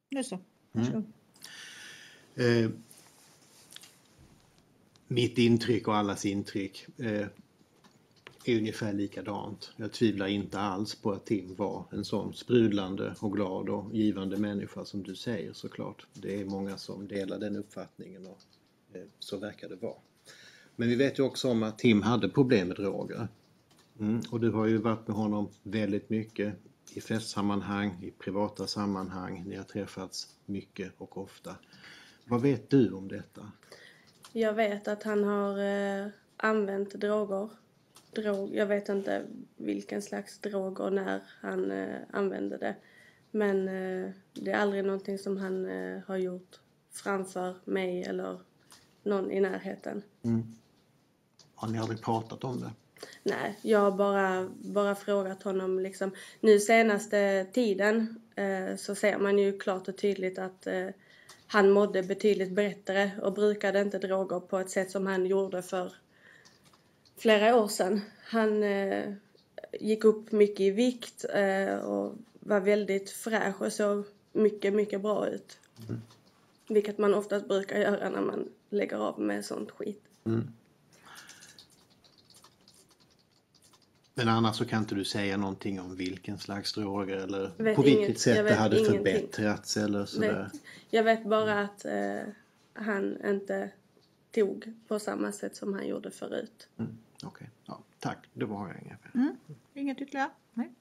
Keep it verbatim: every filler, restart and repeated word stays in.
Nu så. Varsågod. Mm. Eh, mitt intryck och allas intryck eh, är ungefär likadant. Jag tvivlar inte alls på att Tim var en sån sprudlande och glad och givande människa som du säger, såklart. Det är många som delar den uppfattningen och eh, så verkar det vara. Men vi vet ju också om att Tim hade problem med droger. Mm, och du har ju varit med honom väldigt mycket i festsammanhang, i privata sammanhang. Ni har träffats mycket och ofta. Vad vet du om detta? Jag vet att han har eh, använt droger. Drog, jag vet inte vilken slags drog och när han eh, använde det. Men eh, det är aldrig någonting som han eh, har gjort framför mig eller någon i närheten. Mm. Har ni aldrig pratat om det? Nej, jag har bara, bara frågat honom liksom. Nu senaste tiden eh, så ser man ju klart och tydligt att eh, han mådde betydligt bättre och brukade inte droger på ett sätt som han gjorde för flera år sedan. Han eh, gick upp mycket i vikt eh, och var väldigt fräsch och såg mycket, mycket bra ut. Mm. Vilket man oftast brukar göra när man lägger av med sånt skit. Mm. Men annars så kan inte du säga någonting om vilken slags droger eller vet på vilket inget, sätt det hade ingenting. förbättrats eller sådär. Vet, jag vet bara att eh, han inte tog på samma sätt som han gjorde förut. Mm. Okej, okay. Ja, tack. Det var jag inget. Mm. Inget ytterligare? Nej.